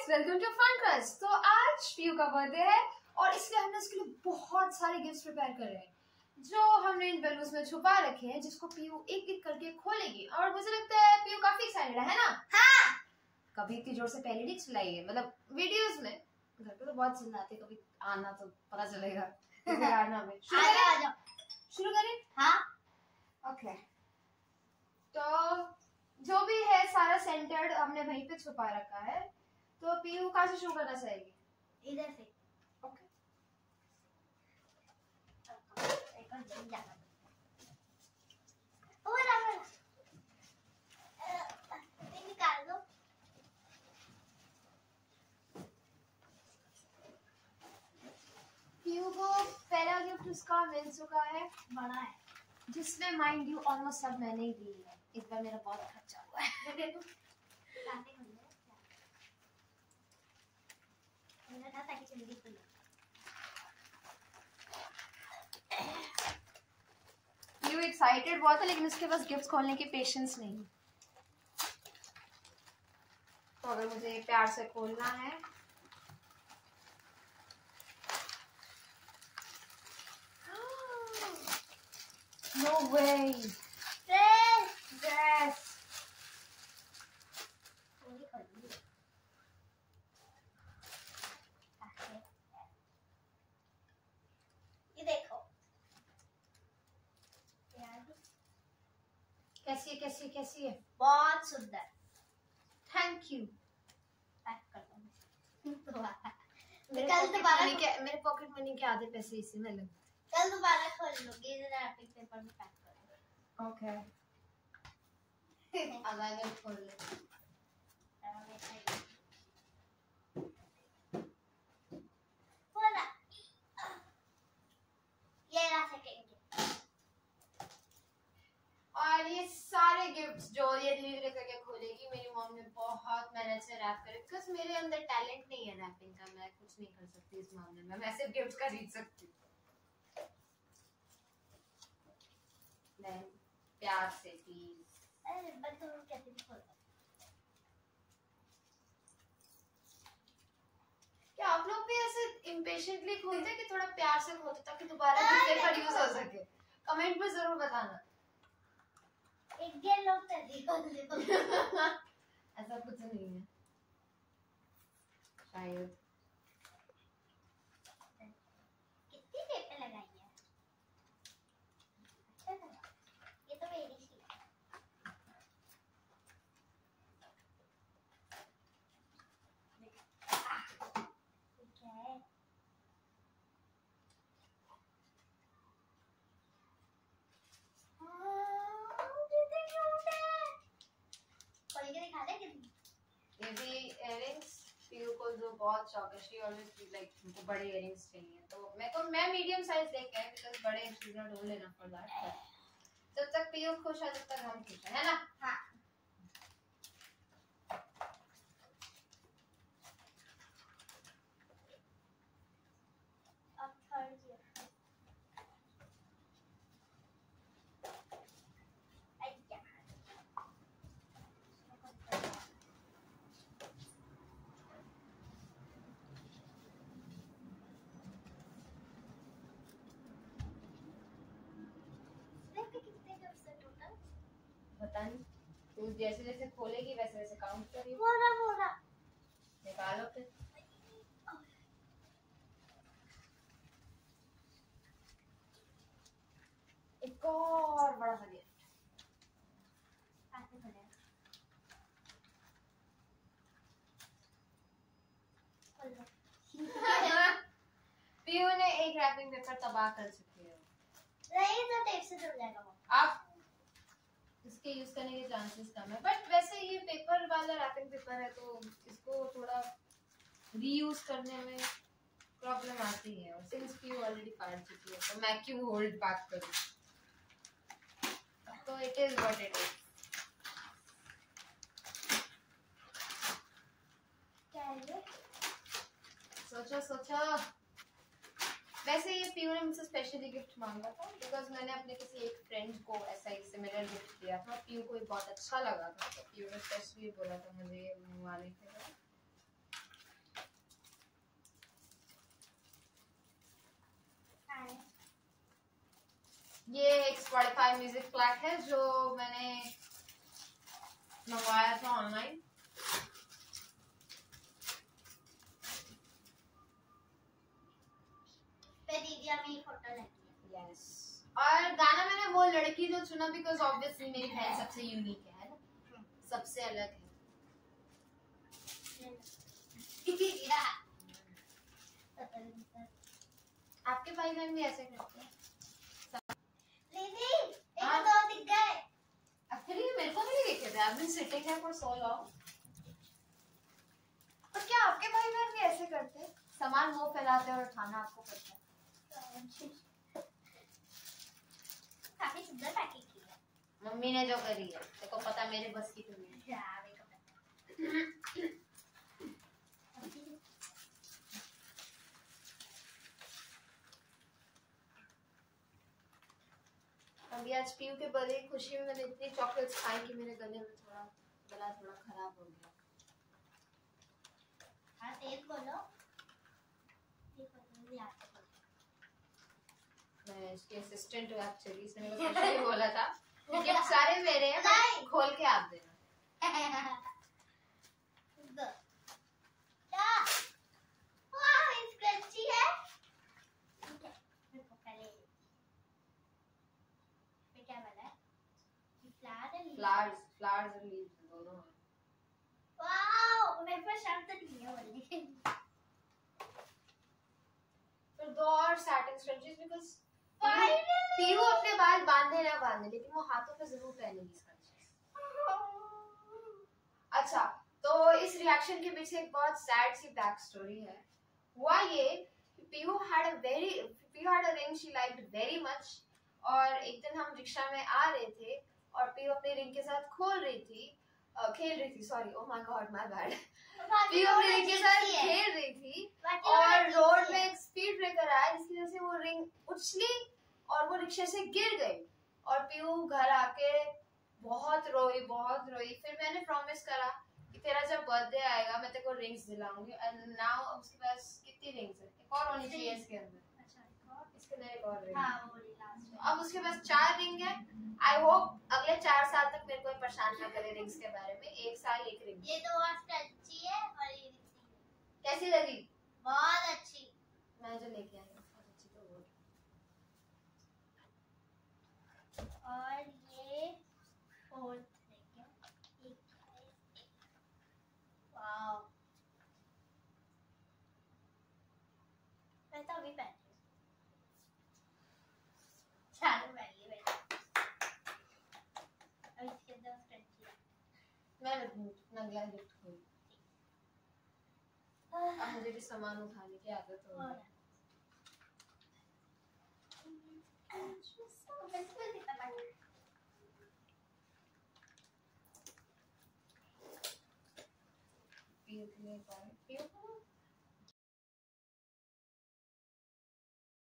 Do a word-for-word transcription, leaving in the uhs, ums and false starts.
Welcome to fun crush. तो आज PU का बर्थडे है और इसलिए हमने उसके लिए बहुत सारे गिफ्ट्स प्रिपेयर करे हैं जो हमने इन बैलून्स में छुपा रखे हैं, जिसको पीयू एक एक करके खोलेगी। और मुझे लगता है पीयू काफी एक्साइटेड है ना? हाँ। कभी इतनी जोर से पहले नहीं चिल्लाई है, मतलब वीडियोस में घर पे तो बहुत चिल्लाते, कभी आना तो पता चलेगा। आना में शुरू करें? हाँ। ओके, तो जो भी है सारा सेंटर्ड हमने वहीं पे छुपा रखा है। तो पीयू कहाँ से शुरू करना चाहेगी? इधर से। ओके। एक और जम जाना। ओ रामा, ये निकाल दो। पीयू को पहला गिफ्ट उसका मिल चुका है, बड़ा है, जिसमें माइंड यू ऑलमोस्ट सब मैंने ही दी है। इस बार मेरा बहुत खर्चा हुआ है। पीयू एक्साइटेड बहुत है, लेकिन उसके पास गिफ्ट खोलने की पेशेंस नहीं। तो अगर मुझे प्यार से खोलना है नो वे, ड्रेस। ये देखो, कैसी है कैसी है कैसी है? बहुत सुंदर। Thank you. पैक कर दो। मेरे कल पॉकेट दोबारा मनी के मेरे पॉकेट मनी के आधे पैसे इसी में लगे। कल दोबारा खोल लोगे, इधर रैपिंग पेपर में पैक कर दो। ओके। अब आगे खोल ले। बोला ये रहा सेकंड गिफ्ट। और ये सारे गिफ्ट्स जो ये धीरे धीरे करके खोलेगी, मेरी मॉम ने बहुत मेहनत से रैप करे, बिकॉज मेरे अंदर टैलेंट नहीं है रैपिंग का। मैं कुछ नहीं कर सकती इस मामले में, मैं सिर्फ गिफ्ट खरीद सकती हूँ। मैं प्यार से प्लीज। अरे बच्चों को कैसे खोलना? क्या आप लोग भी ऐसे इम्पेशेंटली खोलते हैं कि थोड़ा प्यार से खोलते ताकि दोबारा दूसरे पर यूज हो सके? कमेंट में जरूर बताना। एक गेम लोग देखो देखो। ऐसा कुछ नहीं है शायद। कितनी टेप लगाई है? अच्छा लगा। ये तो मेरी थी। ठीक है। खोल के दिखा दे कितनी। ये भी इयररिंग्स पीयू को जो बहुत शौक है, शी ऑलवेज लाइक उनको बड़े इयररिंग्स चाहिए। तो मैं को मैं मीडियम साइज देख के, बिकॉज़ बड़े she not old enough for that. जब तक पीयू खुश है तब तक हम खुश हैं, है ना? हाँ। अब थर्ड गिफ्ट। आइया। कितने गिफ्ट्स हैं टोटल? पता नहीं, तू जैसे जैसे खोलेगी वैसे वैसे काउंट करियो। बोरा बोरा निकालो फिर। एक और बड़ा सा गिफ्ट। ऐसे बने। खोल लो। पीयू ने एक रैपिंग पेपर तबाह कर चुकी है। नहीं तो टेप से जुड़ जाएगा वो। आप इसके यूज करने के चांसेस कम है, बट वैसे ये पेपर वाला रैपिंग पेपर है तो इसको थोड़ा रीयूज करने में प्रॉब्लम आती है। और सिंस पीयू ऑलरेडी फाड़ चुकी है तो मैं क्यों होल्ड बैक करूं? तो it is what it is. क्या है ये? सोचो सोचो। वैसे ये पीयू ने मुझसे स्पेशली गिफ्ट मांगा था, बिकॉज मैंने अपने किसी एक फ्रेंड को ऐसा ही सिमिलर गिफ्ट दिया था। पीयू को ये बहुत अच्छा लगा था, तो पीयू ने स्पेशली बोला था मुझे ये मंगवाने के लिए। Spotify म्यूजिक फ्लैट है जो मैंने मंगवाया था ऑनलाइन। Yes. और गाना मैंने वो लड़की जो चुना बिकॉज ऑब्वियसली मेरी बहन सबसे यूनिक है ना, सबसे अलग है। आपके भाई बहन भी ऐसे करते हैं? दीदी एक दो दिख गए। एक्चुअली मेरे को भी नहीं दिखे थे। I've been sitting here for so long. पर क्या आपके भाई बहन भी ऐसे करते हैं? सामान मुंह फैलाते और उठाना आपको पड़ता है। काफी सुंदर पैकिंग की है मम्मी ने जो करी है, देखो पता मेरे बस की तो नहीं है। अभी आज पीयू के बर्थडे की खुशी में मैंने इतनी चॉकलेट्स खाई कि मेरे गले में थोड़ा गला थोड़ा खराब हो गया। हाँ तेज बोलो। मैं इसके असिस्टेंट हूँ एक्चुअली, इसने मेरे को कुछ नहीं बोला था। गिफ्ट सारे मेरे हैं, खोल के आप देना। फ्लावर्स फ्लावर्स और लीव्स दोनों हैं। वाओ मेरे पास शब्द नहीं है बोलने। फिर दो और सैटिन स्क्रंचीज बिकॉज़ पीयू अपने बाल बांधे ना बांधे लेकिन वो हाथों पे जरूर पहनेगी स्क्रंचीज। अच्छा, तो इस रिएक्शन के पीछे एक बहुत सैड सी बैक स्टोरी है। हुआ ये Piu had a very Piu had a ring she liked very much और एक दिन हम रिक्शा में आ रहे थे और पीयू अपने रिंग के साथ खोल रही थी uh, खेल रही थी sorry oh my god my bad Piu अपने रिंग के साथ खेल रही थी और रोड में एक स्पीड ब्रेकर आया जिसकी वजह से वो रिंग उछली और वो रिक्शे से गिर गई और पीयू घर आके बहुत रोई बहुत रोई। फिर मैंने प्रॉमिस करा कि तेरा जब बर्थडे आएगा मैं तेरे को रिंग्स दिलाऊंगी एंड नाउ उसके पास कितनी रिंग्स है? एक और होनी चाहिए इसके अंदर। इसके अंदर एक और रिंग। हाँ वो लास्ट। अब उसके पास चार रिंग है। आई होप अगले चार साल तक मेरे को परेशान ना करे रिंग्स के बारे में। एक साल एक रिंग। ये दो अच्छी है और ये कैसी लगी? बहुत अच्छी। मैं जो लेके आई हूँ बहुत अच्छी तो वो। और ये फोर्थ लेके वाओ मैं तो अभी पहन रही हूँ। चालू पहन ली मैंने। अब इसके अंदर स्क्रंची है। मैं नगला गिफ्ट खोल। अब मुझे भी सामान उठाने की आदत हो गई। पीयू के लिए पीयू